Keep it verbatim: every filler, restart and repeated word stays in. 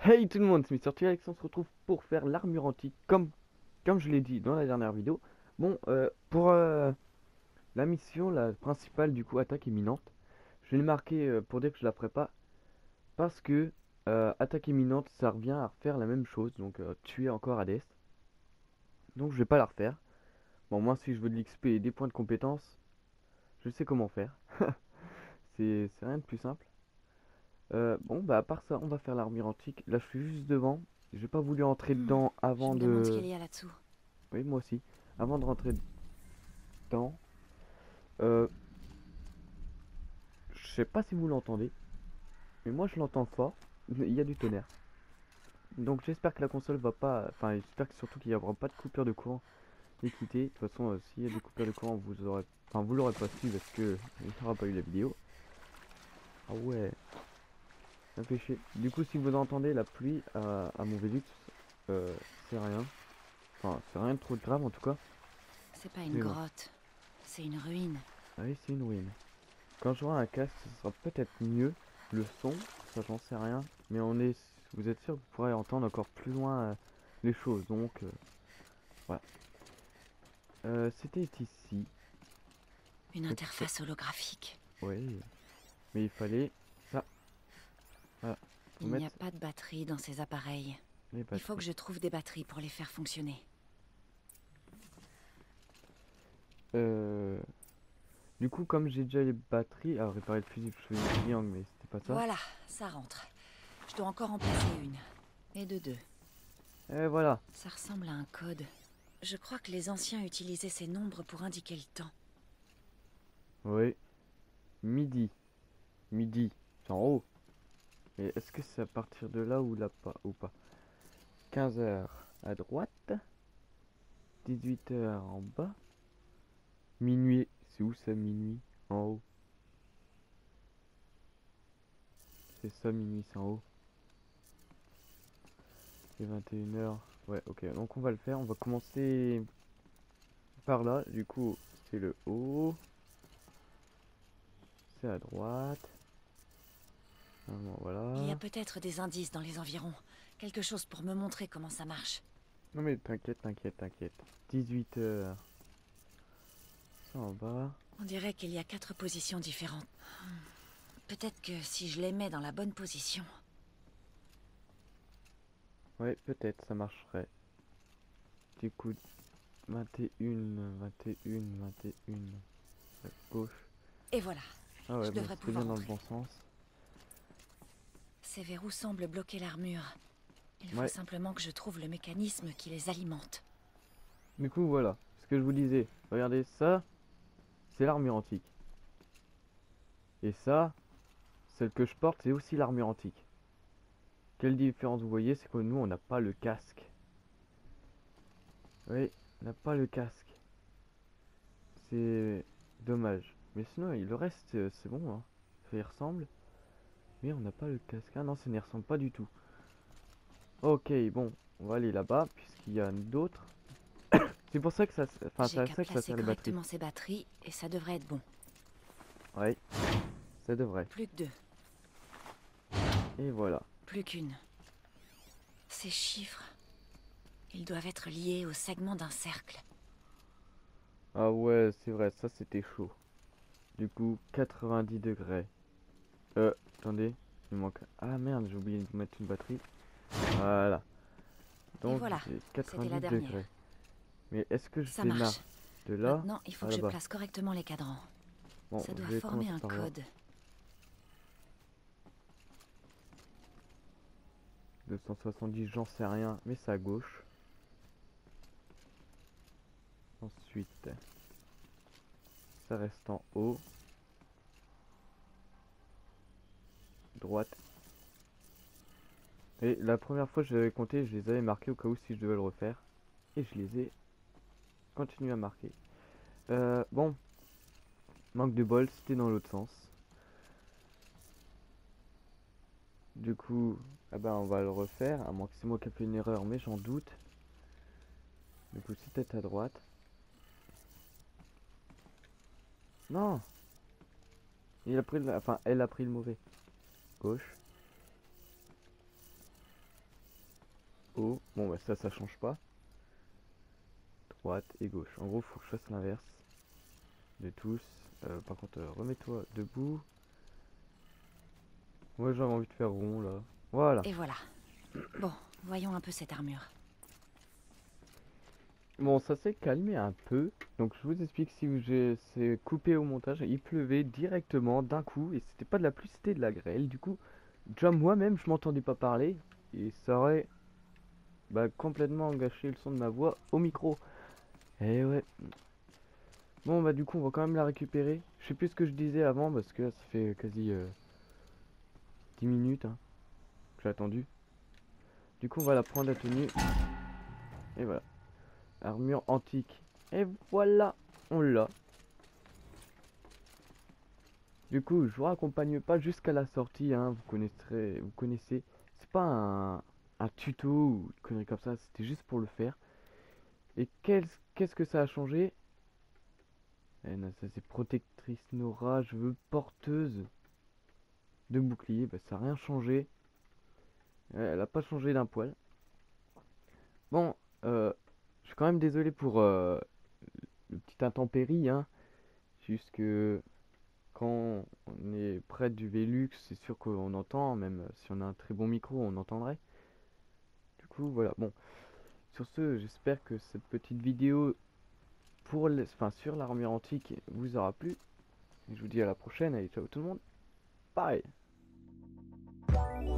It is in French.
Hey tout le monde, c'est Mister T-Rex, on se retrouve pour faire l'armure antique comme, comme je l'ai dit dans la dernière vidéo. Bon, euh, pour euh, la mission, la principale du coup, attaque imminente, je vais le marquer euh, pour dire que je la ferai pas. Parce que euh, attaque imminente, ça revient à refaire la même chose, donc euh, tuer encore Hades. Donc je vais pas la refaire. Bon, moi si je veux de l'X P et des points de compétence, je sais comment faire. C'est c'est rien de plus simple. Euh, bon, bah à part ça, on va faire l'armure antique. Là je suis juste devant. J'ai pas voulu entrer Hmm, dedans Je avant me demande ce de... qu'il y a là-dessous. Oui, moi aussi. Avant de rentrer dedans, euh, je sais pas si vous l'entendez, mais moi je l'entends fort. Il y a du tonnerre. Donc j'espère que la console va pas... Enfin, j'espère que surtout qu'il n'y aura pas de coupure de courant équitée. De toute façon, euh, s'il y a des coupures de courant, vous aurez... Enfin, vous l'aurez pas su parce que il n'y aura pas eu la vidéo. Ah ouais, ça fait chier. Du coup, si vous entendez la pluie à, à mon Velux, euh, c'est rien. Enfin, c'est rien de trop grave en tout cas. C'est pas une Mais bon, grotte, c'est une ruine. ah oui, c'est une ruine. Quand j'aurai un casque, ce sera peut-être mieux. Le son, ça j'en sais rien. Mais on est, vous êtes sûr que vous pourrez entendre encore plus loin euh, les choses. Donc euh, voilà. Euh, C'était ici. Une Donc, ça- interface holographique. oui. Mais il fallait ça. Voilà. Faut Il n'y a mettre pas de batterie dans ces appareils. les Il faut que batteries. je trouve des batteries pour les faire fonctionner. Euh, du coup, comme j'ai déjà les batteries, alors réparer le fusil, je faisais une triangle, mais c'était pas ça. Voilà, ça rentre. Je dois encore en placer une. Et de deux. Et voilà. Ça ressemble à un code. Je crois que les anciens utilisaient ces nombres pour indiquer le temps. Oui. Midi. Midi. C'est en haut. Et est-ce que c'est à partir de là ou là pas ou pas? quinze heures à droite. dix-huit heures en bas. Minuit. C'est où ça, minuit? En haut. C'est ça, minuit, c'est en haut. C'est vingt et une heures. Ouais, ok. Donc on va le faire. On va commencer par là. Du coup, c'est le haut. C'est à droite. Normalement, Il y a voilà. peut-être des indices dans les environs. Quelque chose pour me montrer comment ça marche. Non mais t'inquiète, t'inquiète, t'inquiète. dix-huit heures. Ça en bas. On dirait qu'il y a quatre positions différentes. Peut-être que si je les mets dans la bonne position... Ouais, peut-être, ça marcherait. Du coup, vingt et une, vingt et une, vingt et une. À gauche. Et voilà, Ah ouais, je bon, devrais c'est bien pouvoir dans le entrer. bon sens. Ces verrous semblent bloquer l'armure. Il faut Ouais, simplement que je trouve le mécanisme qui les alimente. du coup, voilà. Ce que je vous disais. Regardez, ça, c'est l'armure antique. Et ça, celle que je porte, c'est aussi l'armure antique. Quelle différence vous voyez, c'est que nous, on n'a pas le casque. Oui, on n'a pas le casque. C'est dommage. Mais sinon, le reste, euh, c'est bon, hein. Ça y ressemble. Mais on n'a pas le casque. Ah non, ça n'y ressemble pas du tout. Ok, bon, on va aller là-bas, puisqu'il y a d'autres. C'est pour ça que ça, enfin, J'ai c'est à qu'à ça que ça placer sert les batteries. correctement ces batteries et ça devrait être bon. Ouais, ça devrait. Plus que deux, Et voilà. plus qu'une. Ces chiffres, ils doivent être liés au segment d'un cercle. Ah ouais, c'est vrai, ça c'était chaud. Du coup, quatre-vingt-dix degrés. Euh, attendez, il manque... Ah merde, j'ai oublié de vous mettre une batterie. Voilà. Et Donc voilà, j'ai c'était la quatre-vingt-dix dernière. degrés. Mais est-ce que je Ça démarre marche. de là Maintenant, il faut à que je là-bas? place correctement les cadrans. Bon, Ça doit je vais former commencer un par là. code. deux cent soixante-dix, j'en sais rien, mais c'est à gauche. Ensuite, ça reste en haut. Droite. Et la première fois que j'avais compté, je les avais marqués au cas où si je devais le refaire. Et je les ai continué à marquer. Euh, bon, manque de bol, c'était dans l'autre sens. Du coup, ah ben on va le refaire, à moins que c'est moi qui ai fait une erreur, mais j'en doute. Du coup, c'est peut-être à droite. Non, il a pris le... Enfin, elle a pris le mauvais. Gauche. haut. Bon bah ça ça change pas. Droite et gauche. En gros faut que je fasse l'inverse de tous. Euh, par contre euh, remets-toi debout. Moi j'avais envie de faire rond là. Voilà. Et voilà. Bon, voyons un peu cette armure. Bon ça s'est calmé un peu. Donc je vous explique, si j'ai c'est coupé au montage. Il pleuvait directement d'un coup. Et c'était pas de la pluie, c'était de la grêle. Du coup déjà moi-même je m'entendais pas parler. Et ça aurait bah, complètement gâché le son de ma voix au micro. Et ouais. Bon bah du coup on va quand même la récupérer. Je sais plus ce que je disais avant parce que là, ça fait quasi euh, dix minutes hein, que j'ai attendu. Du coup on va la prendre la tenue. Et voilà. Armure antique. Et voilà, on l'a. Du coup je vous raccompagne pas jusqu'à la sortie hein, vous connaîtrez, vous connaissez. C'est pas un, un tuto ou une connerie comme ça, c'était juste pour le faire. Et qu'est-ce que ça a changé? Eh non, ça c'est protectrice Nora, je veux porteuse de bouclier, bah ça a rien changé. Elle a pas changé d'un poil. Bon, euh, je suis quand même désolé pour euh, le petit intempérie, hein. Juste que quand on est près du Velux, c'est sûr qu'on entend, même si on a un très bon micro, on entendrait. Du coup, voilà. Bon, sur ce, j'espère que cette petite vidéo pour les, enfin, sur l'armure antique vous aura plu. Et je vous dis à la prochaine. Allez, ciao tout le monde. Bye.